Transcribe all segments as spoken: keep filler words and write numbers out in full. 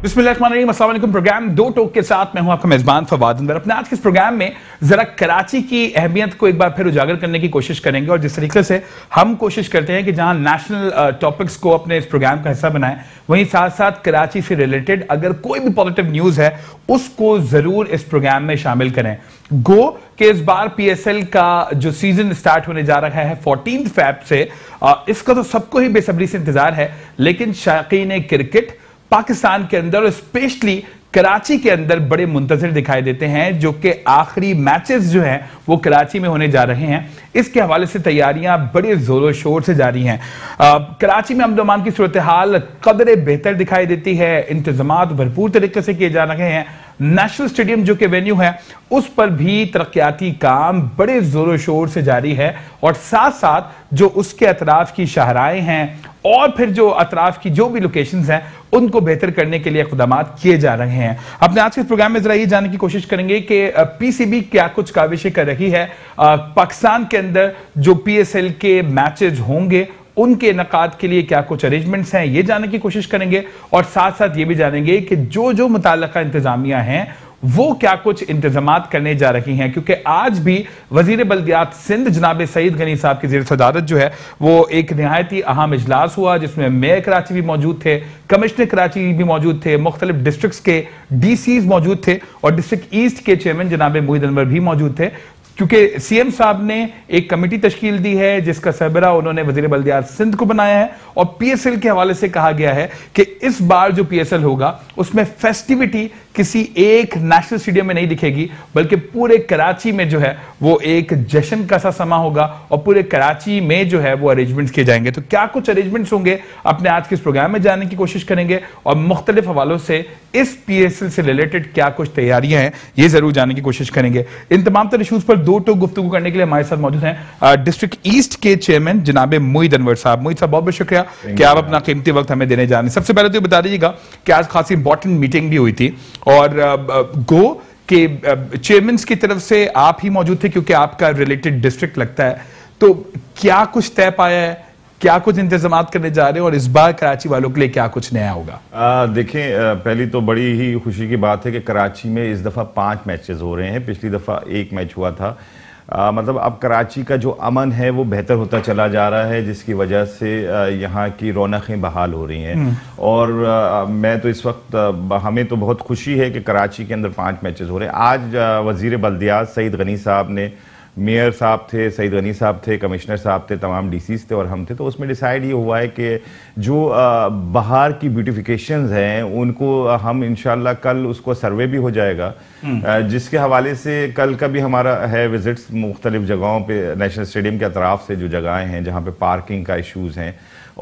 बिस्मिल्लाहिर्रहमानिर्रहीम, अस्सलाम वालेकुम। प्रोग्राम दो टोक के साथ मैं हूं आपका मेजबान फवाद अंवर। अपने आज के इस प्रोग्राम में जरा कराची की अहमियत को एक बार फिर उजागर करने की कोशिश करेंगे और जिस तरीके से हम कोशिश करते हैं कि जहां नेशनल टॉपिक्स को अपने इस प्रोग्राम का हिस्सा बनाएं, वहीं साथ साथ कराची से रिलेटेड अगर कोई भी पॉजिटिव न्यूज है उसको जरूर इस प्रोग्राम में शामिल करें। गो कि इस बार पीएसएल का जो सीजन स्टार्ट होने जा रहा है फोर्टीन फैब से, इसका तो सबको ही बेसब्री से इंतजार है, लेकिन शायकीन क्रिकेट पाकिस्तान के अंदर और स्पेशली कराची के अंदर बड़े मुंतजर दिखाई देते हैं, जो कि आखिरी मैचेस जो हैं वो कराची में होने जा रहे हैं। इसके हवाले से तैयारियां बड़े जोरों शोर से जारी हैं। आ, कराची में अमन की सूरत हाल कदरे बेहतर दिखाई देती है, इंतजामात भरपूर तरीके से किए जा रहे हैं। नेशनल स्टेडियम जो कि वेन्यू है उस पर भी तरक्याती काम बड़े जोरों शोर से जारी है और साथ साथ जो उसके अतराफ की शाहराएं हैं और फिर जो अतराफ की जो भी लोकेशंस हैं उनको बेहतर करने के लिए इक़दाम किए जा रहे हैं। अपने आज के प्रोग्राम में जरा ये जानने की कोशिश करेंगे कि पीसीबी क्या कुछ काविशें कर रही है, पाकिस्तान के अंदर जो पीएसएल के मैचेस होंगे उनके इनकाद के लिए क्या कुछ अरेंजमेंट्स हैं, ये जानने की कोशिश करेंगे और साथ साथ ये भी जानेंगे कि जो जो मुताल्लिका इंतजामिया हैं वो क्या कुछ इंतजामात करने जा रही हैं, क्योंकि आज भी वजीर बल्दियात सिंध जनाब सईद गनी साहब की ज़ेर सदारत जो है वो एक नहायत ही अहम इजलास हुआ, जिसमें मेयर कराची भी मौजूद थे, कमिश्नर कराची भी मौजूद थे, मुख्तलिफ डिस्ट्रिक्ट्स के डीसीज मौजूद थे और डिस्ट्रिक्ट ईस्ट के चेयरमैन जनाब मोहिद अनवर भी मौजूद थे, क्योंकि सीएम साहब ने एक कमेटी तश्कील दी है जिसका सरबरा उन्होंने वजीर बल्दियात सिंध को बनाया है और पीएसएल के हवाले से कहा गया है कि इस बार जो पीएसएल होगा उसमें फेस्टिविटी किसी एक नेशनल स्टेडियम में नहीं दिखेगी, बल्कि पूरे कराची में जो है वो एक जश्न का सा समा होगा और पूरे कराची में जो है वो अरेंजमेंट्स किए जाएंगे। तो क्या कुछ अरेंजमेंट्स होंगे अपने आज के इस प्रोग्राम में जानने की कोशिश करेंगे और मुख्तलिफ हवालों से इस पीएसएल से रिलेटेड क्या कुछ तैयारियां हैं ये जरूर जानने की कोशिश करेंगे। इन तमाम तर इशूज पर दो टोक गुफ्तगू करने के लिए हमारे साथ मौजूद हैं डिस्ट्रिक्ट ईस्ट के चेयरमैन जनाब मोहिद अनवर साहब। मोहिद साहब बहुत बहुत शुक्रिया कि आप अपना कीमती वक्त हमें देने जा रहे हैं। सबसे पहले तो बता दीजिएगा कि आज खासी इंपॉर्टेंट मीटिंग भी हुई थी और गो के चेयरमैन की तरफ से आप ही मौजूद थे क्योंकि आपका रिलेटेड डिस्ट्रिक्ट लगता है, तो क्या कुछ तय पाया है, क्या कुछ इंतजाम करने जा रहे हैं और इस बार कराची वालों के लिए क्या कुछ नया होगा? देखें, पहली तो बड़ी ही खुशी की बात है कि कराची में इस दफ़ा पांच मैचेस हो रहे हैं। पिछली दफ़ा एक मैच हुआ था। आ, मतलब अब कराची का जो अमन है वो बेहतर होता चला जा रहा है, जिसकी वजह से यहाँ की रौनकें बहाल हो रही हैं और आ, मैं तो इस वक्त आ, हमें तो बहुत खुशी है कि कराची के अंदर पांच मैचेस हो रहे हैं। आज आ, वजीर बल्दियात सईद गनी साहब ने, मेयर साहब थे, सईद गनी साहब थे, कमिश्नर साहब थे, तमाम डीसीज थे और हम थे, तो उसमें डिसाइड ये हुआ है कि जो आ, बाहर की ब्यूटिफिकेशंस हैं उनको हम इंशाल्लाह कल उसको सर्वे भी हो जाएगा, आ, जिसके हवाले से कल का भी हमारा है विजिट्स मुख्तलिफ जगहों पे, नेशनल स्टेडियम के अतराफ से जो जगहें हैं जहाँ पे पार्किंग का इशूज़ हैं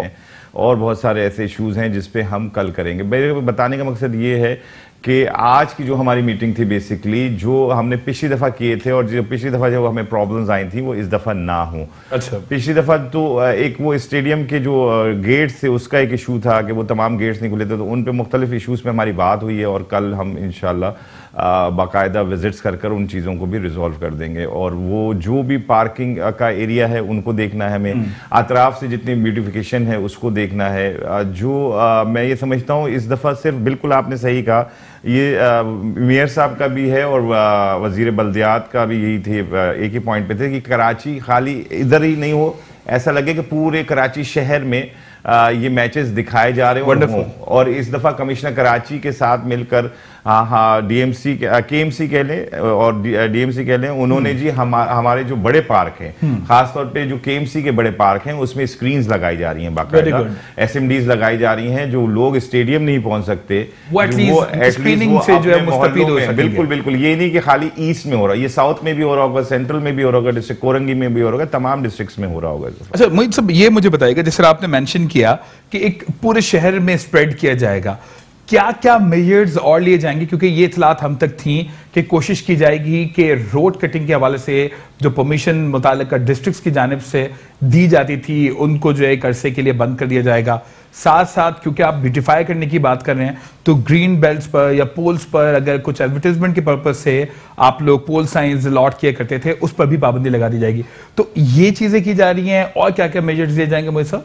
और बहुत सारे ऐसे इशूज़ हैं जिस पे हम कल करेंगे। मेरे बताने का मकसद ये है कि आज की जो हमारी मीटिंग थी बेसिकली जो हमने पिछली दफ़ा किए थे और जो पिछली दफ़ा जो हमें प्रॉब्लम्स आई थी वो इस दफ़ा ना हो। अच्छा, पिछली दफ़ा तो एक वो स्टेडियम के जो गेट्स थे उसका एक इशू था कि वो तमाम गेट्स नहीं खुले थे, तो उन पे मुख्तलिफ इशूज़ पे हमारी बात हुई है और कल हम इंशाल्लाह बाकायदा विजिट्स कर कर उन चीज़ों को भी रिजॉल्व कर देंगे और वो जो भी पार्किंग का एरिया है उनको देखना है हमें, अतराफ से जितनी ब्यूटिफिकेशन है उसको देखना है। जो आ, मैं ये समझता हूँ इस दफ़ा सिर्फ, बिल्कुल आपने सही कहा, ये मेयर साहब का भी है और वजीर बल्दियात का भी यही थे, एक ही पॉइंट पे थे कि कराची खाली इधर ही नहीं हो, ऐसा लगे कि पूरे कराची शहर में आ, ये मैचेस दिखाए जा रहे हैं। और इस दफ़ा कमिश्नर कराची के साथ मिलकर हाँ हाँ डीएमसी केएमसी कह लें और डीएमसी कह लें, उन्होंने जी हम, हमारे जो बड़े पार्क हैं, खासतौर पे जो केएमसी के बड़े पार्क हैं उसमें स्क्रीन्स लगाई जा रही हैं, बाकायदा एसएमडीज लगाई जा रही हैं, जो लोग स्टेडियम नहीं पहुंच सकते वो एटलीस्ट से जो है मुस्तफीद हो सकेंगे। बिल्कुल बिल्कुल, ये नहीं कि खाली ईस्ट में हो रहा है, ये साउथ में भी हो रहा होगा, सेंट्रल में भी हो रहा होगा, डिस्ट्रिक्ट कोरंगी में भी हो रहा होगा, तमाम डिस्ट्रिक्ट्स में हो रहा होगा। अच्छा मोहित साहब, ये मुझे बताइएगा, जिस तरह आपने मेंशन किया कि एक पूरे शहर में स्प्रेड किया जाएगा, क्या क्या मेजर्स और लिए जाएंगे, क्योंकि ये इतलात हम तक थी कि कोशिश की जाएगी कि रोड कटिंग के हवाले से जो परमिशन मुताल्लिका डिस्ट्रिक्ट्स की जानिब से दी जाती थी उनको जो है एक अरसे के लिए बंद कर दिया जाएगा। साथ साथ क्योंकि आप ब्यूटिफाई करने की बात कर रहे हैं तो ग्रीन बेल्ट्स पर या पोल्स पर अगर कुछ एडवर्टाइजमेंट के पर्पज से आप लोग पोल साइंस लॉट किया करते थे उस पर भी पाबंदी लगा दी जाएगी। तो ये चीजें की जा रही हैं और क्या क्या मेजर्स लिए जाएंगे मोहित साहब?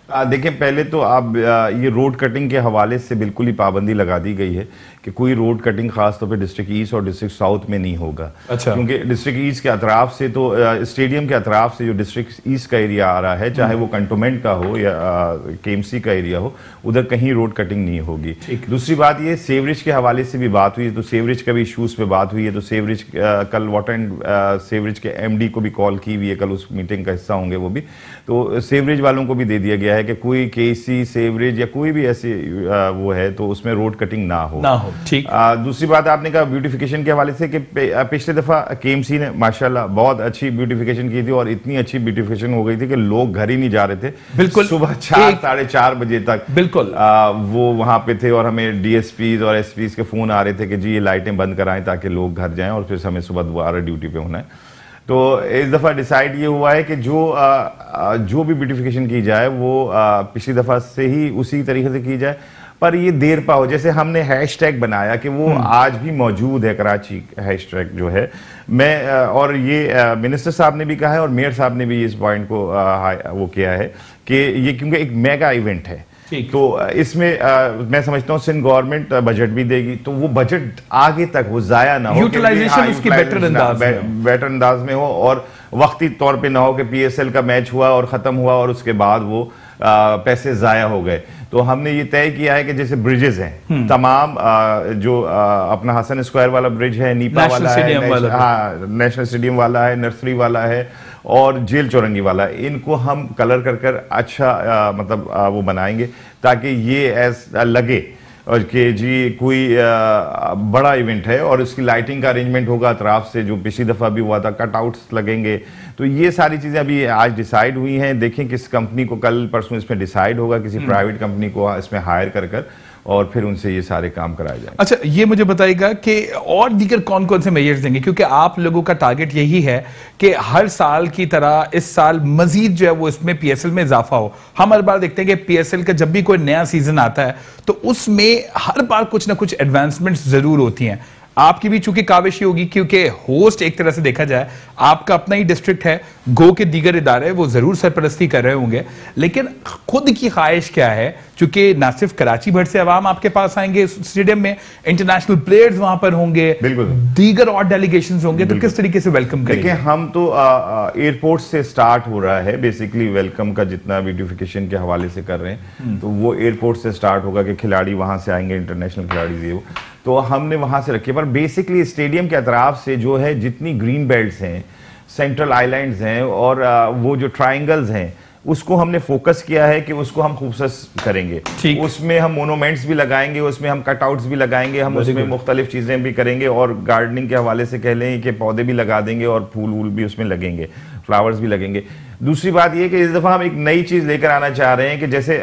देखिए, पहले तो आप ये रोड कटिंग के हवाले से बिल्कुल ही पाबंदी लगा दी गई है कि कोई रोड कटिंग खास तौर पे डिस्ट्रिक्ट ईस्ट और डिस्ट्रिक्ट साउथ में नहीं होगा। अच्छा। क्योंकि डिस्ट्रिक्ट ईस्ट के अतराफ से तो स्टेडियम के अतराफ से जो डिस्ट्रिक्ट ईस्ट का एरिया आ रहा है, चाहे वो कंटोनमेंट का हो या केएमसी का एरिया हो, उधर कहीं रोड कटिंग नहीं होगी। दूसरी बात ये सेवरेज के हवाले से भी बात हुई है, तो सेवरेज का भी इशूज पे बात हुई है। तो सेवरेज कल वाटर एंड सेवरेज के एमडी को भी कॉल की हुई है, कल उस मीटिंग का हिस्सा होंगे वो भी। तो सेवरेज वालों को भी दे दिया गया है कि कोई केसी सेवरेज या कोई भी ऐसी वो है तो उसमें रोड कटिंग ना हो ना हो। ठीक। दूसरी बात आपने कहा ब्यूटिफिकेशन के हवाले से कि पिछले दफा केएमसी ने माशाल्लाह बहुत अच्छी ब्यूटिफिकेशन की थी और इतनी अच्छी ब्यूटिफिकेशन हो गई थी कि लोग घर ही नहीं जा रहे थे। बिल्कुल। सुबह चार साढ़े चार बजे तक बिल्कुल आ, वो वहां पे थे और हमें डीएसपीज और एसपीज के फोन आ रहे थे कि जी ये लाइटें बंद कराएं ताकि लोग घर जाएं और फिर हमें सुबह दोबारा ड्यूटी पे होना है। तो इस दफ़ा डिसाइड ये हुआ है कि जो आ, जो भी ब्यूटिफिकेशन की जाए वो आ, पिछली दफ़ा से ही उसी तरीके से की जाए, पर ये देर पा हो। जैसे हमने हैशटैग बनाया कि वो आज भी मौजूद है, कराची हैशटैग जो है। मैं और ये मिनिस्टर साहब ने भी कहा है और मेयर साहब ने भी इस पॉइंट को आ, वो किया है कि ये क्योंकि एक मेगा इवेंट है, तो इसमें आ, मैं समझता हूँ सिंध गवर्नमेंट बजट भी देगी, तो वो बजट आगे तक वो जाया ना हो, यूटिलाइजेशन उसकी बेटर अंदाज में बेटर अंदाज में हो और वक्ती तौर पे ना हो कि पीएसएल का मैच हुआ और खत्म हुआ और उसके बाद वो आ, पैसे जाया हो गए। तो हमने ये तय किया है कि जैसे ब्रिजेस हैं तमाम आ, जो आ, अपना हसन स्क्वायर वाला ब्रिज है, नीपा वाला है, हाँ नेशनल स्टेडियम वाला है, नर्सरी वाला है और जेल चौरंगी वाला, इनको हम कलर कर कर अच्छा आ, मतलब आ, वो बनाएंगे ताकि ये ऐसा लगे और कि जी कोई आ, बड़ा इवेंट है और उसकी लाइटिंग का अरेंजमेंट होगा अतराफ से, जो पिछली दफ़ा भी हुआ था, कटआउट्स लगेंगे। तो ये सारी चीज़ें अभी आज डिसाइड हुई हैं। देखें किस कंपनी को कल परसों इसमें डिसाइड होगा, किसी प्राइवेट कंपनी को इसमें हायर कर कर और फिर उनसे ये सारे काम कराए जाएंगे। अच्छा, ये मुझे बताइएगा कि और दीगर कौन कौन से मेजर्स देंगे, क्योंकि आप लोगों का टारगेट यही है कि हर साल की तरह इस साल मजीद जो है वो इसमें पीएसएल में इजाफा हो। हम हर बार देखते हैं कि पीएसएल का जब भी कोई नया सीजन आता है तो उसमें हर बार कुछ ना कुछ एडवांसमेंट्स जरूर होती हैं। आपकी भी चूंकि काविश होगी क्योंकि होस्ट एक तरह से देखा जाए आपका अपना ही डिस्ट्रिक्ट है, गो के दीगर इदारे वो जरूर सरपरस्ती कर रहे होंगे, लेकिन खुद की ख्वाहिश क्या है, चूंकि ना सिर्फ कराची भर से अवाम आपके पास आएंगे स्टेडियम में, इंटरनेशनल प्लेयर्स वहां पर होंगे, दीगर और डेलीगेशंस होंगे, तो किस तरीके से वेलकम करेंगे? देखिए, हम तो एयरपोर्ट से स्टार्ट हो रहा है बेसिकली वेलकम का, जितना ब्यूटिफिकेशन के हवाले से कर रहे हैं तो वो एयरपोर्ट से स्टार्ट होगा कि खिलाड़ी वहां से आएंगे, इंटरनेशनल खिलाड़ी ये वो, तो हमने वहां से रखे। पर बेसिकली स्टेडियम के अतराफ से जो है जितनी ग्रीन बेल्ट्स हैं, सेंट्रल आइलैंड्स हैं और वो जो ट्राइंगल्स हैं, उसको हमने फोकस किया है कि उसको हम खूबसूरत करेंगे। उसमें हम मोनूमेंट्स भी लगाएंगे, उसमें हम कटआउट्स भी लगाएंगे, हम उसमें मुख्तलिफ चीजें भी करेंगे और गार्डनिंग के हवाले से कह लें कि पौधे भी लगा देंगे और फूल वूल भी उसमें लगेंगे, फ्लावर्स भी लगेंगे। दूसरी बात यह कि इस दफा हम एक नई चीज लेकर आना चाह रहे हैं कि जैसे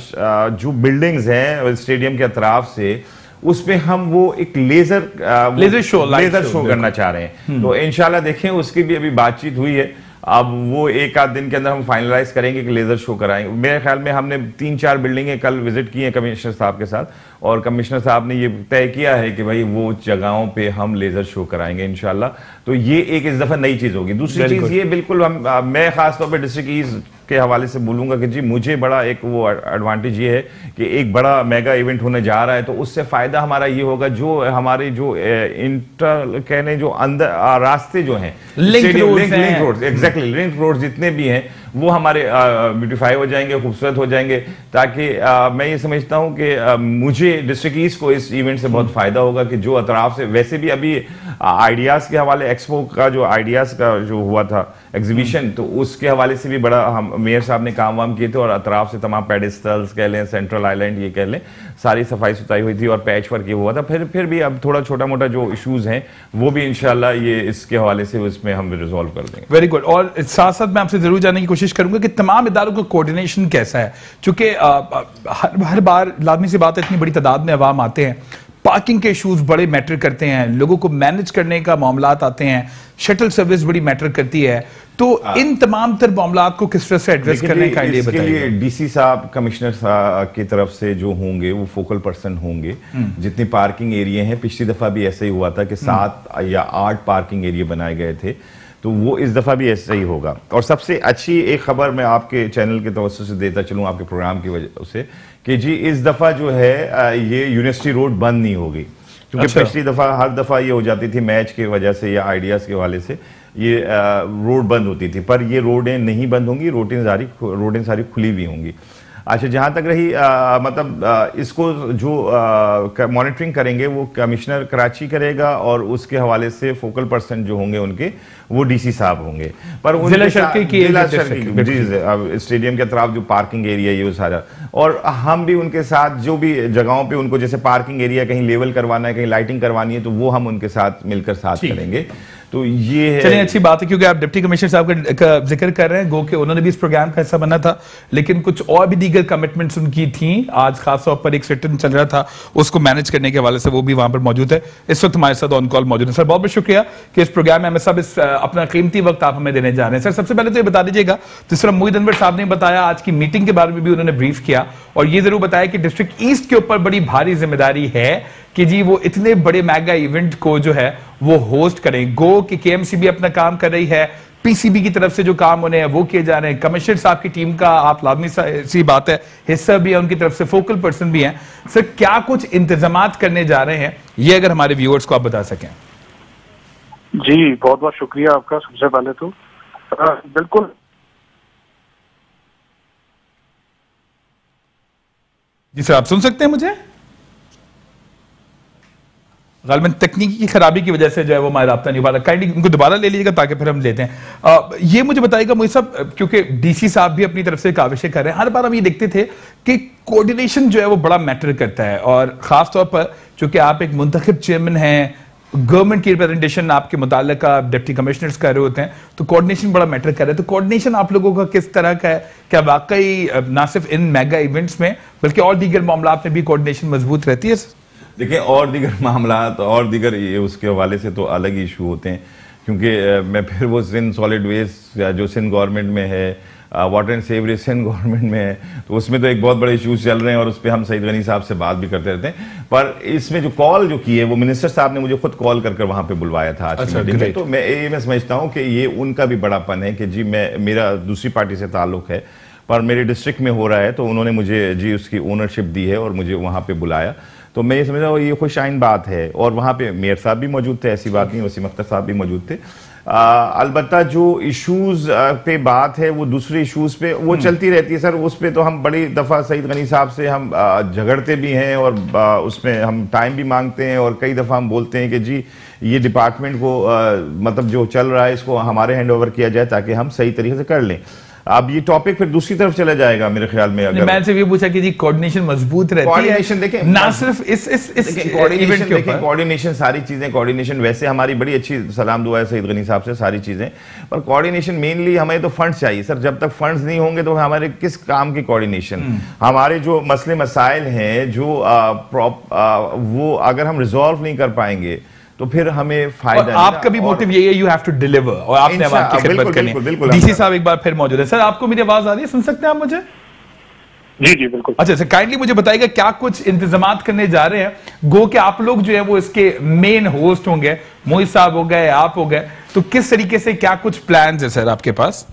जो बिल्डिंग्स हैं स्टेडियम के अतराफ से, उसमें हम वो एक laser laser show laser show करना चाह रहे हैं। तो इंशाल्लाह देखें, उसकी भी अभी बातचीत हुई है, अब वो एक आध दिन के अंदर हम फाइनलाइज करेंगे कि लेजर शो कराएंगे। मेरे ख्याल में हमने तीन चार बिल्डिंगें कल विजिट की हैं कमिश्नर साहब के साथ और कमिश्नर साहब ने ये तय किया है कि भाई वो जगहों पे हम लेजर शो कराएंगे इंशाल्लाह। तो ये एक इस दफा नई चीज होगी। दूसरी चीज ये बिल्कुल हम आ, मैं खास तौर पे डिस्ट्रिक्ट ईस्ट के हवाले से बोलूंगा कि जी मुझे बड़ा एक वो एडवांटेज ये है कि एक बड़ा मेगा इवेंट होने जा रहा है, तो उससे फायदा हमारा ये होगा जो हमारे जो इंटर कहने जो अंदर रास्ते जो हैं, link road, exactly link road जितने भी हैं वो हमारे ब्यूटिफाई हो जाएंगे, खूबसूरत हो जाएंगे, ताकि आ, मैं ये समझता हूं कि आ, मुझे डिस्ट्रिक्ट ईस्ट को इस इवेंट से बहुत फायदा होगा कि जो अतराफ से, वैसे भी अभी आइडियाज के हवाले एक्सपो का जो आइडियाज का जो हुआ था एग्जीबिशन, तो उसके हवाले से भी बड़ा हम मेयर साहब ने काम वाम किए थे और अतराफ से तमाम पेडिस्टल्स कह लें, सेंट्रल आइलैंड ये कह लें, सारी सफाई सुथराई हुई थी और पैच वर्क ये हुआ था। फिर फिर भी अब थोड़ा छोटा मोटा जो इशूज हैं वो भी इंशाल्लाह ये इसके हवाले से उसमें हम रिजॉल्व कर देंगे। Very good. और साथ साथ मैं आपसे जरूर जानने की कोशिश करूंगा कि तमाम इदारों का कोऑर्डिनेशन कैसा है, चूंकि हर हर बार लाजमी सी बात है इतनी बड़ी तादाद में अवाम आते हैं, पार्किंग के इशूज बड़े मैटर करते हैं, लोगों को मैनेज करने का मामलात आते हैं, शटल सर्विस बड़ी मैटर करती है, तो इन तमाम तर मामलात को किस तरह से एड्रेस करने का आइडिया बताइए। डीसी साहब, कमिश्नर साहब की तरफ से जो होंगे वो फोकल पर्सन होंगे। जितनी पार्किंग एरिया हैं, पिछली दफा भी ऐसा ही हुआ था कि सात या आठ पार्किंग एरिया बनाए गए थे, तो वो इस दफ़ा भी ऐसा ही होगा। और सबसे अच्छी एक खबर मैं आपके चैनल के तवज्जो से देता चलूँ, आपके प्रोग्राम की वजह से, कि जी इस दफ़ा जो है ये यूनिवर्सिटी रोड बंद नहीं होगी, क्योंकि अच्छा। पिछली दफ़ा हर दफ़ा ये हो जाती थी मैच की वजह से या आइडियाज़ के हवाले से ये रोड बंद होती थी, पर ये रोडें नहीं बंद होंगी, रोडें सारी रोडें सारी खुली हुई होंगी। अच्छा, जहाँ तक रही आ, मतलब आ, इसको जो मॉनिटरिंग करेंगे वो कमिश्नर कराची करेगा और उसके हवाले से फोकल पर्सन जो होंगे उनके वो डीसी साहब होंगे। पर जिला शर्की की जिला शर्की जी स्टेडियम के अतराफ जो पार्किंग एरिया ये सारा, और हम भी उनके साथ जो भी जगहों पे उनको जैसे पार्किंग एरिया कहीं लेवल करवाना है, कहीं लाइटिंग करवानी है, तो वो हम उनके साथ मिलकर साथ करेंगे। तो ये है, चलिए अच्छी बात है, क्योंकि आप डिप्टी कमिश्नर साहब का जिक्र कर रहे हैं, गो के उन्होंने भी इस प्रोग्राम का हिस्सा बना था, लेकिन कुछ और भी दीगर कमिटमेंट्स उनकी थी। आज खास तौर पर एक सिटिंग चल रहा था, उसको मैनेज करने के हवाले से वो भी वहां पर मौजूद है। इस वक्त हमारे साथ ऑन कॉल मौजूद है। सर बहुत बहुत शुक्रिया कि इस प्रोग्राम में हमें सब इस अपना कीमती वक्त आप हमें देने जा रहे हैं। सर सबसे पहले तो ये बता दीजिएगा, जिस तरह मोहित अनवर साहब ने बताया, आज की मीटिंग के बारे में भी उन्होंने ब्रीफ किया और ये जरूर बताया कि डिस्ट्रिक्ट ईस्ट के ऊपर बड़ी भारी जिम्मेदारी है कि जी वो इतने बड़े मेगा इवेंट को जो है वो होस्ट करें। गो कि केएमसी भी अपना काम कर रही है, पीसीबी की तरफ से जो काम होने हैं वो किए जा रहे हैं, कमिश्नर साहब की टीम का आप लाजमी सी बात है हिस्सा भी है, उनकी तरफ से फोकल पर्सन भी हैं। सर क्या कुछ इंतजामात करने जा रहे हैं, ये अगर हमारे व्यूअर्स को आप बता सकें। जी बहुत बहुत शुक्रिया आपका। सबसे पहले तो आ, बिल्कुल जी सर, आप सुन सकते हैं मुझे? गालिबन तकनीकी की खराबी की वजह से जो है वो हमारा राब्ता नहीं हो पा रहा। काइंडली उनको दोबारा ले लीजिएगा ताकि फिर हम लेते हैं। आ, ये मुझे बताइएगा मुझे सब, क्योंकि डीसी साहब भी अपनी तरफ से काविशें कर रहे हैं। हर बार हम ये देखते थे कि कोऑर्डिनेशन जो है वो बड़ा मैटर करता है, और खासतौर पर चूंकि आप एक मुंतखब चेयरमैन हैं, गवर्नमेंट की रिप्रेजेंटेशन आपके मुताल्लिक डिप्टी कमिश्नर्स कर रहे होते हैं, तो कोऑर्डिनेशन बड़ा मैटर कर रहा है। तो कोऑर्डिनेशन आप लोगों का किस तरह का है? क्या वाकई ना सिर्फ इन मेगा इवेंट्स में बल्कि और दीगर मामला में भी कोऑर्डिनेशन मजबूत रहती है? देखिए, और दीगर मामला तो और दीगर ये उसके हवाले से तो अलग इशू होते हैं, क्योंकि मैं फिर वो सिंध सॉलिड वेस्ट जो सिंध गवर्नमेंट में है, water and sewerage Sindh government में है, तो उसमें तो एक बहुत बड़े इश्यूज चल रहे हैं और उस पर हम सईद गनी साहब से बात भी करते रहते हैं। पर इसमें जो कॉल जो की है वो मिनिस्टर साहब ने मुझे खुद कॉल कर कर वहाँ पे बुलवाया था आज की मीटिंग में। तो मैं ये मैं समझता हूँ कि ये उनका भी बड़ापन है कि जी मैं मेरा दूसरी पार्टी से ताल्लुक है पर मेरे डिस्ट्रिक्ट में हो रहा है, तो उन्होंने मुझे जी उसकी ओनरशिप दी है और मुझे वहाँ पे बुलाया। तो मैं ये समझ रहा हूँ ये खुश आइन बात है। और वहाँ पे मेयर साहब भी मौजूद थे, ऐसी बात नहीं, वसीम अख्तर साहब भी मौजूद थे। अलबत्ता जो इश्यूज पे बात है वो दूसरे इश्यूज पे वो चलती रहती है सर। उस पे तो हम बड़ी दफ़ा सईद गनी साहब से हम झगड़ते भी हैं और उसमें हम टाइम भी मांगते हैं, और कई दफ़ा हम बोलते हैं कि जी ये डिपार्टमेंट को आ, मतलब जो चल रहा है इसको हमारे हैंड ओवर किया जाए ताकि हम सही तरीके से कर लें। अब ये टॉपिक फिर दूसरी तरफ चला जाएगा मेरे ख्याल में। अगर मैंने से भी पूछा कि जी कोऑर्डिनेशन मजबूत रहती है, कोऑर्डिनेशन देखें ना सिर्फ इस इस इस कोऑर्डिनेशन देखें, कोऑर्डिनेशन सारी चीजें, कोऑर्डिनेशन वैसे हमारी बड़ी अच्छी सलाम दुआ है सईद गनी साहब से सारी चीजें, पर कोऑर्डिनेशन मेनली हमें तो फंड्स चाहिए सर। जब तक फंड्स नहीं होंगे तो हमारे किस काम की कोऑर्डिनेशन? हमारे जो मसले मसाइल हैं जो आ, प्रॉप आ, वो अगर हम रिजॉल्व नहीं कर पाएंगे तो फिर हमें फायदा। आपका भी मोटिव यही है, यू हैव टू डिलीवर, और आपने आवाम की खिदमत करनी है। डीसी साहब एक बार फिर मौजूद है। सर आपको मेरी आवाज आ रही है, सुन सकते हैं आप मुझे? जी जी बिल्कुल। अच्छा सर, काइंडली मुझे बताइएगा क्या कुछ इंतजामात करने जा रहे हैं? गो के आप लोग जो है वो इसके मेन होस्ट होंगे, मोहित साहब हो गए, आप हो गए, तो किस तरीके से क्या कुछ प्लान्स है सर आपके पास?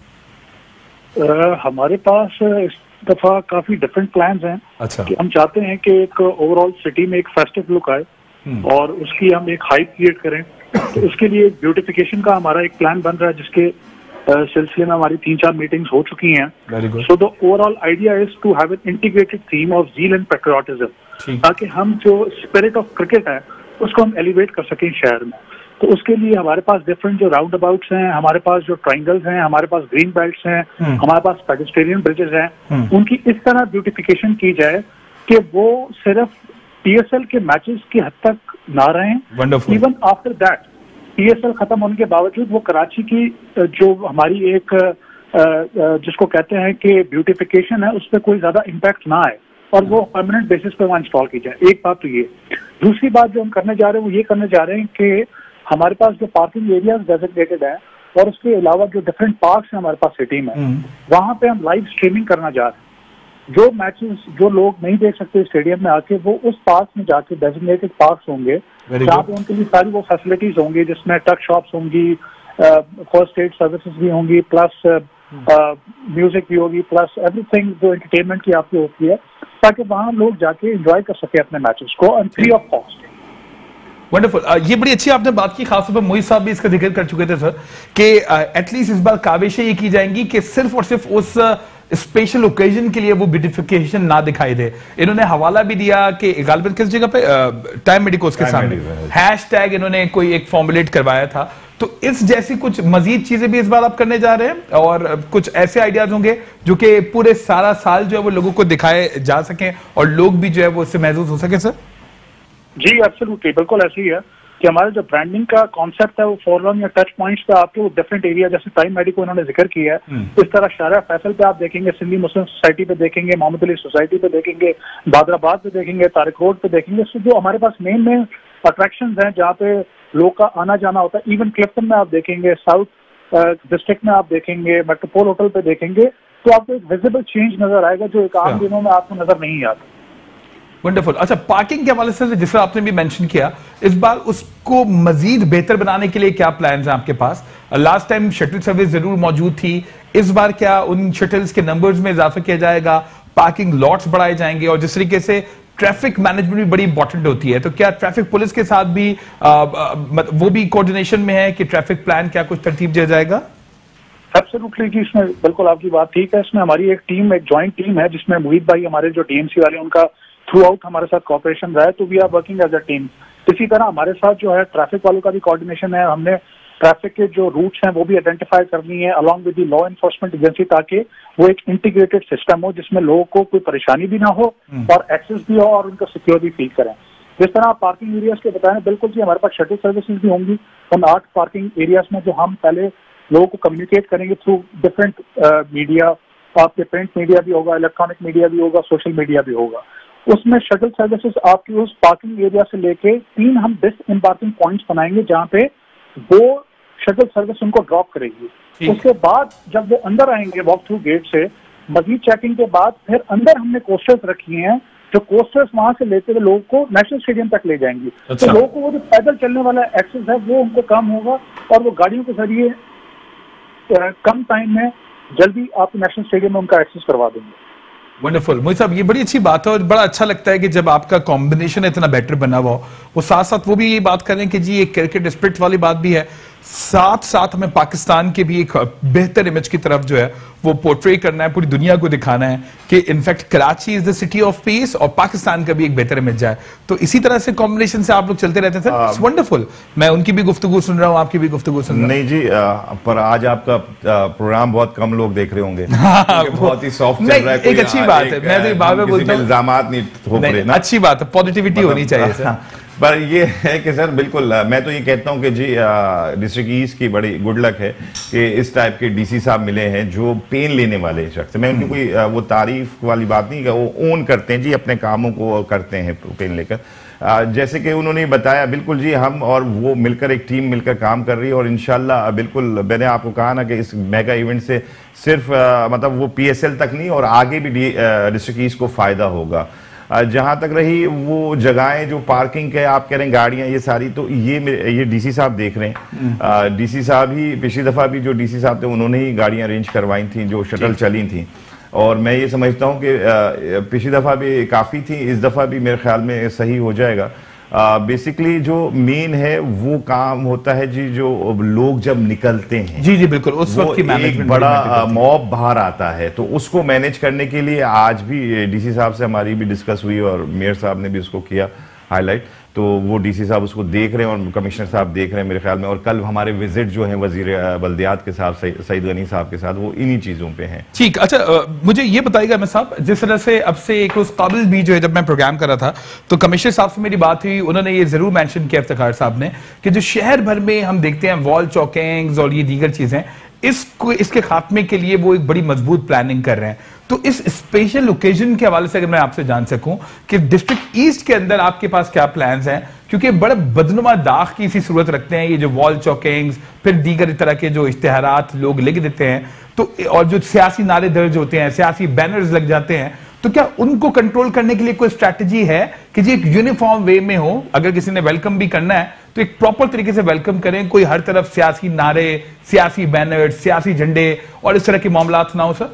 आ, हमारे पास इस दफा काफी डिफरेंट प्लान्स हैं। अच्छा, कि हम चाहते हैं कि एक ओवरऑल सिटी में एक फेस्टिव लुक आए और उसकी हम एक हाइप क्रिएट करें। तो उसके लिए ब्यूटिफिकेशन का हमारा एक प्लान बन रहा है, जिसके सिलसिले में हमारी तीन चार मीटिंग्स हो चुकी हैं। So the overall idea is to have an integrated theme of zeal and patriotism, ताकि हम जो स्पिरिट ऑफ क्रिकेट है उसको हम एलिवेट कर सकें शहर में। तो उसके लिए हमारे पास डिफरेंट जो राउंड अबाउट्स हैं, हमारे पास जो ट्राइंगल्स हैं, हमारे पास ग्रीन बेल्ट्स हैं, हमारे पास पेडेस्ट्रियन ब्रिजेस हैं, उनकी इस तरह ब्यूटिफिकेशन की जाए कि वो सिर्फ पीएसएल के मैचेस की हद तक ना रहें। इवन आफ्टर दैट पीएसएल खत्म होने के बावजूद वो कराची की जो हमारी एक जिसको कहते हैं कि ब्यूटिफिकेशन है उस पर कोई ज्यादा इम्पैक्ट ना आए और वो परमानेंट बेसिस पे वहाँ इंस्टॉल की जाए। एक बात तो ये। दूसरी बात जो हम करने जा रहे हैं वो ये करने जा रहे हैं कि हमारे पास जो पार्किंग एरियाज डेजिग्नेटेड है और उसके अलावा जो डिफरेंट पार्क्स हैं हमारे पास सिटी में, वहां पे हम लाइव स्ट्रीमिंग करना जा रहे हैं। जो मैचेस जो लोग नहीं देख सकते स्टेडियम में आके, वो उस पार्क में जाके डेजिग्नेटेड पार्क्स होंगे जहाँ पे उनके लिए सारी वो फैसिलिटीज होंगी, जिसमें टक शॉप्स होंगी, फर्स्ट एड सर्विसेज भी होंगी, प्लस म्यूजिक भी होगी, प्लस एवरीथिंग जो एंटरटेनमेंट की आपकी होती है, ताकि वहाँ लोग जाके एंजॉय कर सके अपने मैचेस को and free of cost. Wonderful, ये बड़ी अच्छी आपने बात की, खासतौर पर मोहित साहब भी इसका जिक्र कर चुके थे सर कि एटलीस्ट इस बार काविशें ये की जाएंगी कि सिर्फ और सिर्फ उस स्पेशल ओकेजन के लिए वो ब्यूटिफिकेशन ना दिखाई दे। इन्होंने हवाला भी दिया कि गालिबन किस जगह पे टाइम मेडिकोस के सामने हैश टैग इन्होंने कोई एक फॉर्मुलेट करवाया था। तो इस जैसी कुछ मजीद चीजें भी इस बार आप करने जा रहे हैं और कुछ ऐसे आइडियाज होंगे जो कि पूरे सारा साल जो है वो लोगों को दिखाए जा सकें और लोग भी जो है वो इससे महसूस हो सके। सर जी एब्सोल्युटली, बिल्कुल ऐसे ही है कि हमारा जो ब्रांडिंग का कॉन्सेप्ट है वो फॉरन या टच पॉइंट्स पे आपके वो डिफरेंट एरिया, जैसे टाइम मेडिको इन्होंने जिक्र किया है, इस तरह शारा फैसल पे आप देखेंगे, सिंधी मुस्लिम सोसाइटी पे देखेंगे, मोहम्मद अली सोसाइटी पे देखेंगे, बादराबाद पे देखेंगे, तारिक रोड पे देखेंगे। तो जो हमारे पास मेन मेन अट्रैक्शंस हैं जहाँ पे लोग का आना जाना होता है, इवन क्लिफ्टन में आप देखेंगे, साउथ डिस्ट्रिक्ट में आप देखेंगे, मेट्रोपोल होटल पे देखेंगे, तो आपको एक विजिबल चेंज नजर आएगा जो एक आम दिनों में आपको नजर नहीं आता। वंडरफुल। अच्छा, पार्किंग के हवाले से जिस तरह आपने भी मेंशन किया, इस बार उसको मजीद बेहतर बनाने के लिए क्या प्लान्स हैं आपके पास? लास्ट टाइम शटल सर्विस जरूर मौजूद थी, इस बार क्या उन शटल्स के नंबर्स में इजाफा किया जाएगा, पार्किंग लॉट्स बढ़ाए जाएंगे, और जिस तरीके से ट्रैफिक मैनेजमेंट भी बड़ी इंपॉर्टेंट होती है, तो क्या ट्रैफिक पुलिस के साथ भी आ, आ, वो भी कोऑर्डिनेशन में है कि ट्रैफिक प्लान क्या कुछ तरतीब दिया जाएगा? एब्सोल्युटली जी, इसमें बिल्कुल आपकी बात ठीक है। इसमें हमारी एक टीम, एक ज्वाइंट टीम है जिसमें मोहित भाई हमारे जो डीएमसी वाले, उनका थ्रू आउट हमारे साथ कॉपरेशन रहा है, तो we are working as a team. इसी तरह हमारे साथ जो है ट्रैफिक वालों का भी कोऑर्डिनेशन है। हमने ट्रैफिक के जो रूट्स हैं वो भी आइडेंटिफाई करनी है along with the law enforcement agency, ताकि वो एक इंटीग्रेटेड सिस्टम हो जिसमें लोगों को कोई परेशानी भी ना हो और एक्सेस भी हो और उनको सिक्योर भी फील करें। जिस तरह आप पार्किंग एरियाज के बताएं, बिल्कुल जी, हमारे पास शटल सर्विसेज भी होंगी उन आठ पार्किंग एरियाज में, जो हम पहले लोगों को कम्युनिकेट करेंगे थ्रू डिफरेंट मीडिया। आपके प्रिंट मीडिया भी होगा, इलेक्ट्रॉनिक मीडिया भी होगा, सोशल मीडिया भी होगा। उसमें शटल सर्विसेज आपकी उस पार्किंग एरिया से लेके तीन हम डिस एम्बार्किंग पॉइंट्स बनाएंगे जहां पे वो शटल सर्विस उनको ड्रॉप करेगी। उसके बाद जब वो अंदर आएंगे वॉक थ्रू गेट से, मजीद चेकिंग के बाद फिर अंदर हमने कोस्टर्स रखी हैं, जो कोस्टर्स वहां से लेते हुए लोगों को नेशनल स्टेडियम तक ले जाएंगी। अच्छा। तो लोगों को वो जो पैदल चलने वाला एक्सेस है वो उनको कम होगा और वो गाड़ियों के जरिए कम टाइम में जल्दी आप नेशनल स्टेडियम में उनका एक्सेस करवा देंगे। वंडरफुल मोहित साहब, ये बड़ी अच्छी बात है और बड़ा अच्छा लगता है कि जब आपका कॉम्बिनेशन इतना बेटर बना हुआ हो। वो साथ साथ वो भी ये बात करें कि जी एक क्रिकेट स्पिरिट वाली बात भी है, साथ साथ हमें पाकिस्तान के भी एक बेहतर इमेज की तरफ जो है वो पोर्ट्रे करना है, पूरी दुनिया को दिखाना है कि in fact Karachi is the city of peace और पाकिस्तान का भी एक बेहतर इमेज जाए। तो इसी तरह से कॉम्बिनेशन से आप लोग चलते रहते थे। It's wonderful. मैं उनकी भी गुफ्तगू सुन रहा हूँ, आपकी भी गुफ्तगू सुन रहा हूँ। नहीं जी, आ, पर आज आपका प्रोग्राम बहुत कम लोग देख रहे होंगे। बहुत ही सॉफ्ट चल रहा है। एक अच्छी बात है, मैं तो बात में बोलता हूँ, इल्जामात नहीं थोप रहे ना, अच्छी बात है, पॉजिटिविटी होनी चाहिए सर। पर ये है कि सर बिल्कुल, मैं तो ये कहता हूँ कि जी डिस्ट्रिक्ट ईस्ट की बड़ी गुड लक है कि इस टाइप के डीसी साहब मिले हैं जो पेन लेने वाले शख्स। मैं उनकी कोई आ, वो तारीफ वाली बात नहीं, वो ओन करते हैं जी, अपने कामों को करते हैं पेन लेकर। आ, जैसे कि उन्होंने बताया, बिल्कुल जी, हम और वो मिलकर एक टीम मिलकर काम कर रही है और इंशाल्लाह बिल्कुल मैंने आपको कहा ना कि इस मेगा इवेंट से सिर्फ आ, मतलब वो पीएसएल तक नहीं और आगे भी डिस्ट्रिक्ट ईस्ट को फायदा होगा। जहां तक रही वो जगहें जो पार्किंग के आप कह रहे हैं गाड़ियां ये सारी, तो ये ये डीसी साहब देख रहे हैं। डीसी साहब ही पिछली दफा भी जो डीसी साहब थे उन्होंने ही गाड़ियां अरेंज करवाई थी जो शटल चली थी, और मैं ये समझता हूं कि पिछली दफा भी काफी थी, इस दफा भी मेरे ख्याल में सही हो जाएगा। बेसिकली uh, जो मेन है वो काम होता है जी, जो लोग जब निकलते हैं जी जी बिल्कुल, उस वक्त की एक बड़ा मॉब बाहर आता है, तो उसको मैनेज करने के लिए आज भी डीसी साहब से हमारी भी डिस्कस हुई और मेयर साहब ने भी उसको किया हाईलाइट। तो वो डीसी साहब उसको देख रहे हैं और कमिश्नर साहब देख रहे हैं मेरे ख्याल में, और कल हमारे विजिट जो है वजीर बल्दियात के साथ सईद गनी साहब के साथ, वो इन्हीं चीजों पे हैं। ठीक, अच्छा आ, मुझे ये बताइएगा मैं साहब, जिस तरह से अब से एक रोज काबिल भी जो है जब मैं प्रोग्राम कर रहा था तो कमिश्नर साहब से मेरी बात हुई, उन्होंने ये जरूर मेंशन किया इफ्तिखार साहब ने कि जो शहर भर में हम देखते हैं वॉल चौकिंग्स और ये दीगर चीजें, इसको इसके खात्मे के लिए वो एक बड़ी मजबूत प्लानिंग कर रहे हैं। तो इस स्पेशल ओकेजन के हवाले से अगर मैं आपसे जान सकूं कि डिस्ट्रिक्ट ईस्ट के अंदर आपके पास क्या प्लान्स हैं, क्योंकि बड़े बदनुमा दाग की सी सूरत रखते हैं ये जो वॉल चौकिंग्स, फिर दीगर तरह के जो इश्तिहारात लोग लिख देते हैं, तो और जो सियासी नारे दर्ज होते हैं, सियासी बैनर्स लग जाते हैं, तो क्या उनको कंट्रोल करने के लिए कोई स्ट्रैटेजी है कि जी एक यूनिफॉर्म वे में हो, अगर किसी ने वेलकम भी करना है तो एक प्रॉपर तरीके से वेलकम करें, कोई हर तरफ सियासी नारे, सियासी बैनर, सियासी झंडे और इस तरह के मामलात ना हो सर?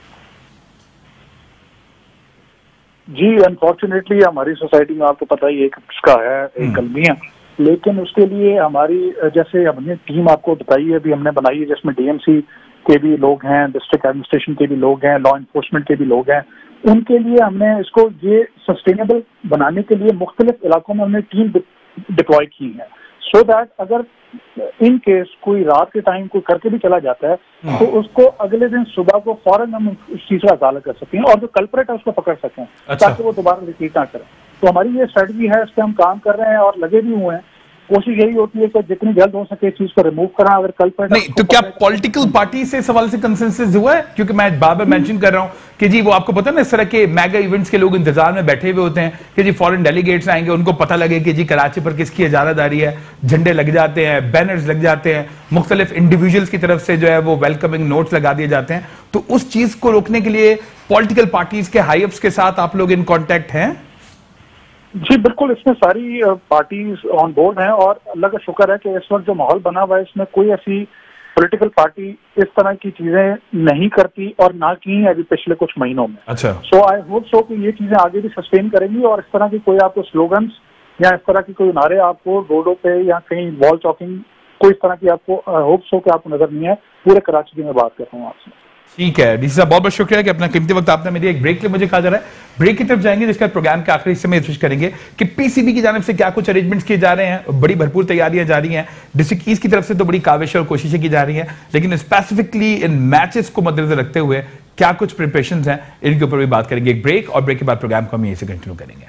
जी अनफॉर्चुनेटली हमारी सोसाइटी में आपको पता ही है इसका है एक अलमिया, लेकिन उसके लिए हमारी जैसे हमने टीम आपको बताई है अभी हमने बनाई है, जिसमें डीएमसी के भी लोग हैं, डिस्ट्रिक्ट एडमिनिस्ट्रेशन के भी लोग हैं, लॉ इन्फोर्समेंट के भी लोग हैं। उनके लिए हमने इसको ये सस्टेनेबल बनाने के लिए मुख्तलिफ इलाकों में हमने टीम डिप्लॉय की है, सो so दैट अगर इन केस कोई रात के टाइम कोई करके भी चला जाता है तो उसको अगले दिन सुबह को फौरन हम उस चीज का हवाला कर सकें और जो कल्प्रेट है उसको पकड़ सकें। अच्छा। ताकि वो दोबारा रिपीट ना करें। तो हमारी ये स्ट्रेटजी है, इस पर हम काम कर रहे हैं और लगे भी हुए हैं। कोशिश यही होती है कि जितनी जल्द हो सके इस चीज को रिमूव करा। अगर कल्प्रेट नहीं तो क्या पॉलिटिकल पार्टी से सवाल से कंसेंसस हुआ है? क्योंकि मैं बार बार मेंशन कर रहा हूं कि जी वो आपको पता है ना इस तरह के मेगा इवेंट्स के लोग इंतजार में बैठे हुए होते हैं कि जी फॉरेन डेलीगेट्स आएंगे, उनको पता लगे कि जी कराची पर किसकी इजारादारी है, झंडे लग जाते हैं, बैनर्स लग जाते हैं, मुख्तलिफ इंडिविजुअल्स की तरफ से जो है वो वेलकमिंग नोट्स लगा दिए जाते हैं। तो उस चीज को रोकने के लिए पॉलिटिकल पार्टीज के हाई अप्स के साथ आप लोग इन कॉन्टेक्ट हैं? जी बिल्कुल, इसमें सारी पार्टीज ऑन बोर्ड हैं और अल्लाह का शुक्र है कि इस वक्त जो माहौल बना हुआ है इसमें कोई ऐसी पॉलिटिकल पार्टी इस तरह की चीजें नहीं करती और ना की है अभी पिछले कुछ महीनों में। अच्छा। सो आई होप सो कि ये चीजें आगे भी सस्टेन करेंगी और इस तरह की कोई आपको स्लोगन्स या इस तरह की कोई नारे आपको रोडों पे या कहीं वॉल चॉकिंग कोई इस तरह की आपको होप सो कि आपको नजर नहीं है। पूरे कराची की मैं बात कर रहा हूँ आपसे। ठीक है डीसी साहब, बहुत बहुत शुक्रिया कि अपना कीमती वक्त आपने मेरी। एक ब्रेक के लिए मुझे कहा जा रहा है, ब्रेक की तरफ जाएंगे जिसका प्रोग्राम के आखिरी हिस्से में कोशिश करेंगे कि पीसीबी की जानिब से क्या कुछ अरेंजमेंट्स किए जा रहे हैं। बड़ी भरपूर तैयारियां जारी हैं, डिस्ट्रिक्ट ईस्ट की तरफ से तो बड़ी काविश और कोशिशें की जा रही हैं, लेकिन स्पेसिफिकली इन मैचेस को मद्देनजर रखते हुए क्या कुछ प्रिपरेशंस हैं इनके ऊपर भी बात करेंगे। एक ब्रेक और ब्रेक के बाद प्रोग्राम को हम यहीं से कंटिन्यू करेंगे।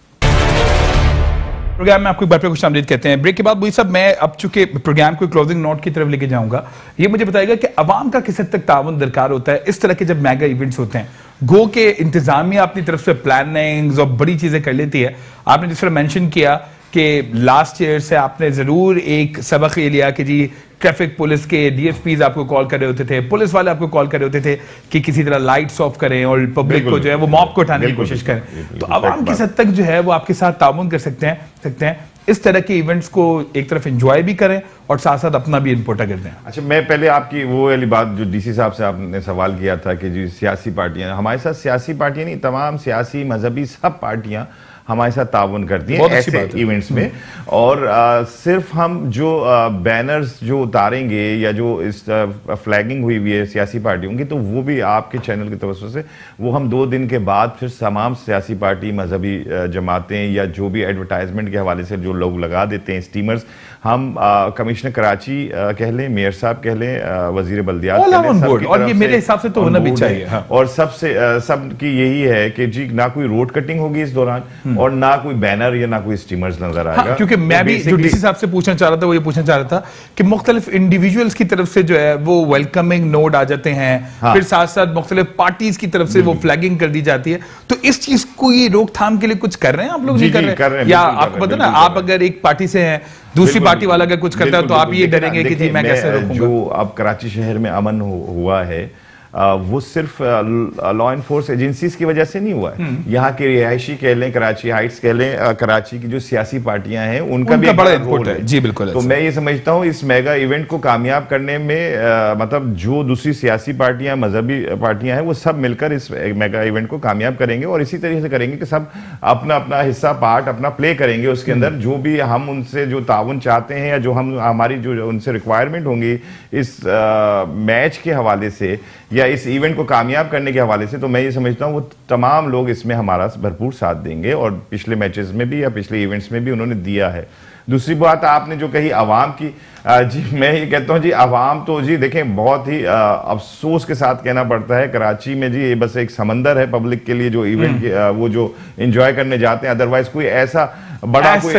प्रोग्राम में आपको एक बार फिर खुश आमदीद कहते हैं। ब्रेक के बाद वही सब मैं अब चूंकि प्रोग्राम को क्लोजिंग नोट की तरफ लेके जाऊंगा, ये मुझे बताएगा कि अवाम का किस हद तक ताउन दरकार होता है इस तरह के जब मेगा इवेंट्स होते हैं। गो के इंतजामिया अपनी तरफ से प्लानिंग्स और बड़ी चीजें कर लेती है। आपने जिस तरह मेंशन किया कि लास्ट ईयर से आपने जरूर एक सबक ये लिया कि जी ट्रैफिक पुलिस के डीएसपीज आपको कॉल कर रहे होते थे, पुलिस वाले आपको कॉल कर रहे होते थे कि किसी तरह लाइट्स ऑफ करें और पब्लिक को जो है वो मॉब को उठाने की कोशिश करें। तो अवाम किस हद तक जो है वो आपके साथ ताउन कर सकते हैं सकते हैं इस तरह के इवेंट्स को एक तरफ एंजॉय भी करें और साथ साथ अपना भी इनपुट कर दें। अच्छा, मैं पहले आपकी वो वाली बात जो डीसी साहब से आपने सवाल किया था कि जी सियासी पार्टियां, हमारे साथ सियासी पार्टियां नहीं, तमाम सियासी मजहबी सब पार्टियां हमारे साथ ताउन करती हैं ऐसे इवेंट्स में। और आ, सिर्फ हम जो आ, बैनर्स जो उतारेंगे या जो इस फ्लैगिंग हुई हुई है सियासी पार्टियों की, तो वो भी आपके चैनल की तरफ से वो हम दो दिन के बाद फिर तमाम सियासी पार्टी, मजहबी जमातें या जो भी एडवर्टाइजमेंट के हवाले से जो लोग लगा देते हैं स्टीमर्स, हम कमिश्नर कराची कह लें, मेयर साहब कह लें, वजीर बल्दियात कह लें, सबकी और ये मेरे हिसाब से तो होना भी चाहिए। हाँ। और सबसे सब की यही है कि जी ना कोई रोड कटिंग होगी इस दौरान और ना कोई बैनर या ना कोई स्टीमर्स नजर आएगा। हाँ, क्योंकि मैं भी जो डीसी साहब से पूछना चाह रहा था वो ये पूछना चाह रहा था कि मुख्तलिफ इंडिविजुअल्स की तरफ से जो है वो वेलकमिंग नोट आ जाते हैं। हाँ। फिर साथ साथ मुख्तलिफ पार्टीज की तरफ से वो फ्लैगिंग कर दी जाती है। तो इस चीज को ये रोकथाम के लिए कुछ कर रहे हैं आप लोग? नहीं कर रहे, कर रहे हैं या आपको पता ना, आप अगर एक पार्टी से हैं, दूसरी पार्टी वाला अगर कुछ करता है तो आप ये डरेंगे कि जी मैं कैसे रोकूंगा? जो अब कराची शहर में अमन हुआ है आ, वो सिर्फ लॉ एनफोर्स एजेंसीज की वजह से नहीं हुआ है। यहाँ के रिहायशी कह लें, कराची हाइट्स कह लें, आ, कराची की जो सियासी पार्टियां हैं उनका, उनका भी बड़ा इनपुट है। जी बिल्कुल। तो मैं ये समझता हूँ इस मेगा इवेंट को कामयाब करने में आ, मतलब जो दूसरी सियासी पार्टियां, मजहबी पार्टियां हैं वो सब मिलकर इस मेगा इवेंट को कामयाब करेंगे और इसी तरीके से करेंगे कि सब अपना अपना हिस्सा, पार्ट अपना प्ले करेंगे उसके अंदर। जो भी हम उनसे जो ताउन चाहते हैं या जो हम हमारी जो उनसे रिक्वायरमेंट होंगी इस मैच के हवाले से या इस इवेंट को कामयाब करने के हवाले से, तो मैं ये समझता हूँ वो तमाम लोग इसमें हमारा भरपूर साथ देंगे और पिछले मैचेस में भी या पिछले इवेंट्स में भी उन्होंने दिया है। दूसरी बात आपने जो कही आवाम की, जी मैं ये कहता हूँ जी आवाम तो जी देखें बहुत ही अफसोस के साथ कहना पड़ता है, कराची में जी ये बस एक समंदर है पब्लिक के लिए जो इवेंट वो जो एंजॉय करने जाते हैं। अदरवाइज कोई ऐसा बड़ा कोई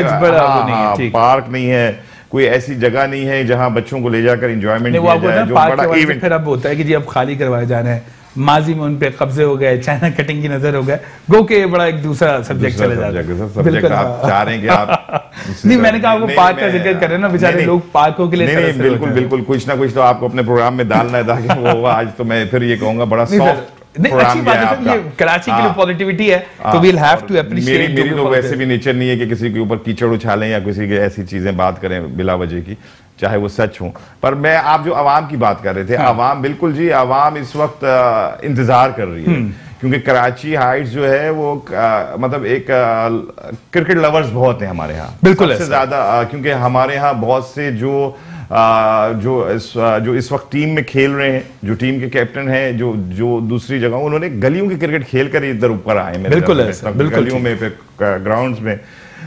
पार्क नहीं है, कोई ऐसी जगह नहीं है जहां बच्चों को ले जाकर एंजॉयमेंट किया जाए। जो बड़ा इवेंट फिर अब होता है कि जी अब खाली करवाए जा रहे हैं, माजी में उन पे कब्जे हो गए, चाइना कटिंग की नजर हो गए, गो के बड़ा एक दूसरा सब्जेक्ट चले जाता है। बिल्कुल आप चाह रहे हैं कि आप नहीं, मैंने कहा आपको पार्क का जिक्र कर रहे हैं ना, बेचारे लोग पार्कों के लिए। नहीं बिल्कुल बिल्कुल, कुछ ना कुछ तो आपको अपने प्रोग्राम में डालना है ताकि वो आज तो मैं फिर ये कहूंगा बड़ा सॉफ्ट नहीं, अच्छी बात है सर, ये कराची की जो पॉजिटिविटी है तो वील हैव टू अप्रिशिएट। मेरी मेरी तो वैसे भी नेचर नहीं है कि किसी के ऊपर कीचड़ उछालें या किसी की ऐसी चीजें बात करें बिला वजह की, चाहे वो सच हो। पर मैं, आप जो आवाम की बात कर रहे थे, आवाम बिल्कुल जी, आवाम इस वक्त इंतजार कर रही है, क्योंकि कराची हाइट्स जो है वो आ, मतलब एक क्रिकेट लवर्स बहुत हैं हमारे यहाँ, बिल्कुल सबसे ज्यादा, क्योंकि हमारे यहाँ बहुत से जो आ, जो इस जो इस वक्त टीम में खेल रहे हैं, जो टीम के कैप्टन हैं, जो जो दूसरी जगह उन्होंने गलियों की क्रिकेट खेल कर इधर ऊपर आए, बिल्कुल है, बिल्कुल गलियों में, ग्राउंड्स में।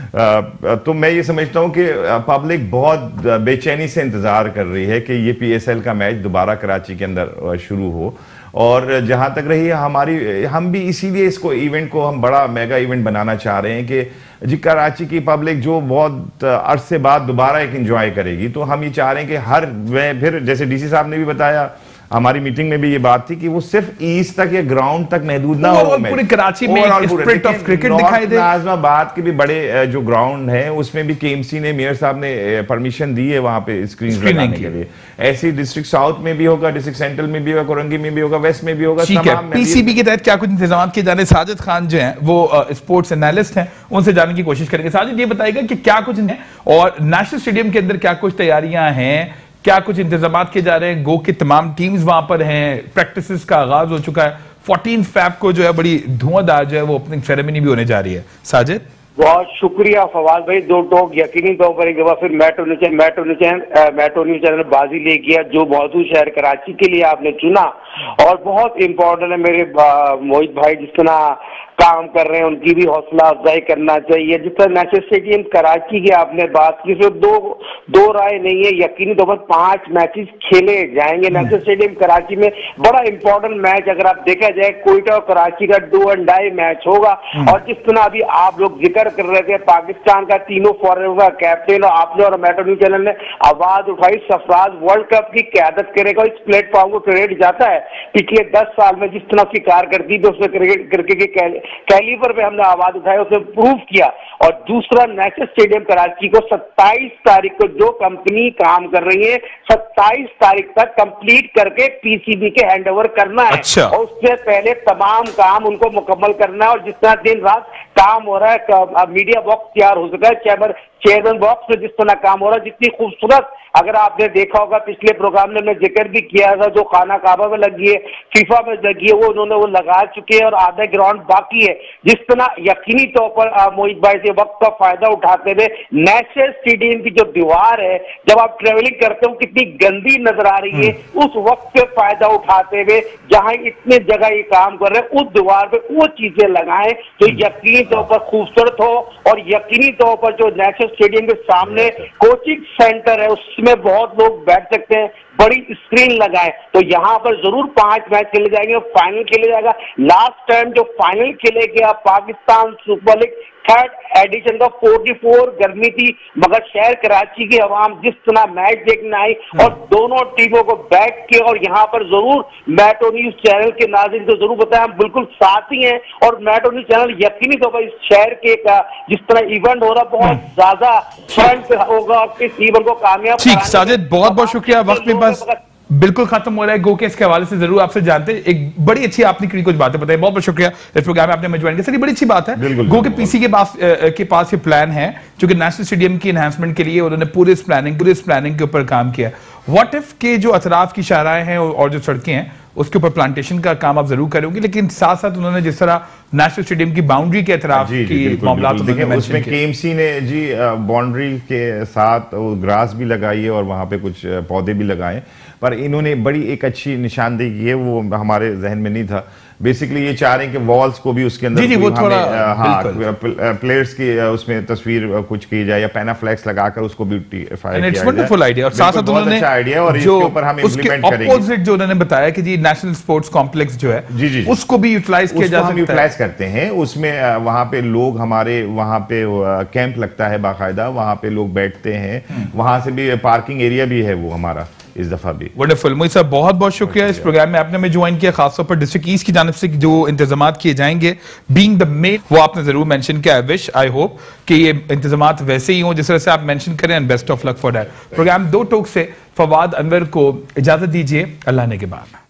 तो मैं ये समझता हूँ कि पब्लिक बहुत बेचैनी से इंतजार कर रही है कि ये पीएसएल का मैच दोबारा कराची के अंदर शुरू हो। और जहां तक रही हमारी, हम भी इसीलिए इसको इवेंट को हम बड़ा मेगा इवेंट बनाना चाह रहे हैं कि जी कराची की पब्लिक जो बहुत अरसे बाद दोबारा एक एंजॉय करेगी। तो हम ये चाह रहे हैं कि हर, मैं फिर जैसे डीसी साहब ने भी बताया, हमारी मीटिंग में भी ये बात थी कि वो सिर्फ ईस्ट तक या ग्राउंड तक महदूद ना हो, पूरे कराची में स्पिरिट ऑफ क्रिकेट दिखाई दे। नाज़िमाबाद के भी बड़े जो ग्राउंड है उसमें भी केएमसी ने, मेयर साहब ने परमिशन दी है वहां पे स्क्रीन लगाने के लिए। ऐसी डिस्ट्रिक्ट साउथ में भी होगा, डिस्ट्रिक्ट सेंट्रल में भी होगा, कोरंगी में भी होगा, वेस्ट में भी होगा। पीसीबी के तहत क्या कुछ इंतजाम किए जाने, साजिद खान जो है वो स्पोर्ट्स एनालिस्ट हैं, उनसे जानने की कोशिश करेंगे। साजिद, ये बताएगा कि क्या कुछ है और नेशनल स्टेडियम के अंदर क्या कुछ तैयारियां हैं, क्या कुछ इंतजाम किए जा रहे हैं? गो की तमाम टीम्स वहां पर हैं, प्रैक्टिसेस का आगाज हो चुका है, चौदह फैब को जो है बड़ी धुआंधार जो है वो ओपनिंग सेरेमनी भी होने जा रही है। साजिद, बहुत शुक्रिया फवाद भाई, दो टोक यकीनी तौर पर एक दफा फिर metro news metro news metro news channel बाजी ले गया, जो मौजूद शहर कराची के लिए आपने चुना और बहुत इंपॉर्टेंट है। मेरे मोहित भाई जिस तरह काम कर रहे हैं उनकी भी हौसला अफजाई करना चाहिए। जिस तरह नेशनल स्टेडियम कराची की आपने बात की, सिर्फ दो दो राय नहीं है, यकीनी तौर पर पांच मैचेस खेले जाएंगे नेशनल स्टेडियम कराची में। बड़ा इंपॉर्टेंट मैच अगर आप देखा जाए, कोयटा और कराची का डू एंड डाई मैच होगा। और जिस तरह अभी आप लोग जिक्र कर रहे थे पाकिस्तान का तीनों फॉरनर का कैप्टन, और आपने और मेट्रो न्यूज चैनल ने आवाज उठाई, सरफराज वर्ल्ड कप की क्यादत करेगा। इस प्लेटफॉर्म को क्रेडिट जाता है पिछले दस साल में जिस तरह की कारकर्दगी थी उसमें क्रिकेट क्रिकेट के कैलिबर पे हमने आवाज उठाई, उसे प्रूव किया। और दूसरा, नेशनल स्टेडियम कराची को सत्ताईस तारीख को जो कंपनी काम कर रही है, सत्ताईस तारीख तक कंप्लीट करके पीसीबी के हैंडओवर करना है। अच्छा। और उससे पहले तमाम काम उनको मुकम्मल करना है। और जिस तरह दिन रात काम हो रहा है, मीडिया बॉक्स तैयार हो सका है, चेयर चेयरमैन बॉक्स में जिस तरह काम हो रहा है, जितनी खूबसूरत, अगर आपने देखा होगा पिछले प्रोग्राम में मैं जिक्र भी किया था, जो खाना काबा में लगी है, फीफा में लगी है, वो उन्होंने वो लगा चुके हैं और आधा ग्राउंड बाकी है। जिस तरह यकीनी तौर पर मोहित भाई से वक्त का फायदा उठाते हुए नेशनल स्टेडियम की जो दीवार है, जब आप ट्रेवलिंग करते हो कितनी गंदी नजर आ रही है, उस वक्त से फायदा उठाते हुए जहां इतने जगह ये काम कर रहे हैं, उस दीवार पे वो चीजें लगाएं जो यकीनी तौर पर खूबसूरत हो। और यकीनी तौर पर जो नेशनल स्टेडियम के सामने कोचिंग सेंटर है उसमें बहुत लोग बैठ सकते हैं, बड़ी स्क्रीन लगाए। तो यहाँ पर जरूर पांच मैच खेले जाएंगे और फाइनल खेले जाएगा। लास्ट टाइम जो फाइनल खेले गया Pakistan super league third edition का चौवालीस गर्मी थी, मगर शहर कराची की आवाम जिस तरह मैच देखने आई और दोनों टीमों को बैठ के, और यहाँ पर जरूर मेट्रो न्यूज चैनल के नाज़रीन को जरूर बताएं, हम बिल्कुल साथ ही हैं। और मेट्रो न्यूज चैनल यकीनी तौर पर इस शहर के का जिस तरह इवेंट हो रहा बहुत ज्यादा फ्रंट होगा और इस इवेंट को कामयाब। ठीक साजिद, बहुत बहुत शुक्रिया। वक्त में बस बिल्कुल खत्म हो रहा है। गो के इसके हवाले से जरूर आपसे जानते हैं, एक बड़ी अच्छी आपने कुछ बातें बताई, बहुत बहुत शुक्रिया इस प्रोग्राम में आपने मुझे ज्वाइन किया। सर ये बड़ी अच्छी बात है, गो के पीसी के पास के पास ये प्लान है जो कि नेशनल स्टेडियम की एनहांसमेंट के लिए उन्होंने पूरे इस प्लानिंग पूरे इस प्लानिंग के ऊपर काम किया। व्हाट इफ के जो अतराफ की शाहराएं हैं और जो सड़कें हैं उसके ऊपर प्लांटेशन का काम आप जरूर करेंगे, लेकिन साथ साथ उन्होंने जिस तरह नेशनल स्टेडियम की बाउंड्री के अतराफ की मामला उसमें केएमसी ने जी बाउंड्री के साथ ग्रास भी लगाई है और वहां पे कुछ पौधे भी लगाए, पर इन्होंने बड़ी एक अच्छी निशानदेही की है, वो हमारे जहन में नहीं था। बेसिकली ये चाह रहे हैं कि वॉल्स को भी उसके अंदर जी जी वो थोड़ा हाँ प्लेयर्स की उसमें तस्वीर कुछ की जाए या पैनाफ्लेक्स लगाकर उसको ब्यूटीफाई किया जाए। Wonderful idea. और साथ साथ उन्होंने अच्छा आइडिया और इसके ऊपर हम इंप्लीमेंट करेंगे। अपोजिट जो उन्होंने बताया कि जी नेशनल स्पोर्ट्स कॉम्प्लेक्स जो है जी जी उसको भी यूटिलाइज किया जा सकता है। यूटिलाइज करते हैं उसमें, वहां पे लोग हमारे वहां पे कैंप लगता है बाकायदा, वहां पे लोग बैठते हैं, वहां से भी पार्किंग एरिया भी है वो हमारा इस दफा भी। वंडरफुल मोहित साहब, बहुत बहुत शुक्रिया इस प्रोग्राम में आपने हमें ज्वाइन किया, खासतौर पर डिस्ट्रिक्ट ईस्ट की जानिब से जो इंतजाम किए जाएंगे बीइंग द मेट, वो आपने जरूर मेंशन किया। आई विश आई होप कि ये इंतजाम वैसे ही हों जिस तरह से आप मेंशन करें, and best of luck for that. Programme दो टोक से फवाद अनवर को इजाजत दीजिए, अल्लाह ने के बाद।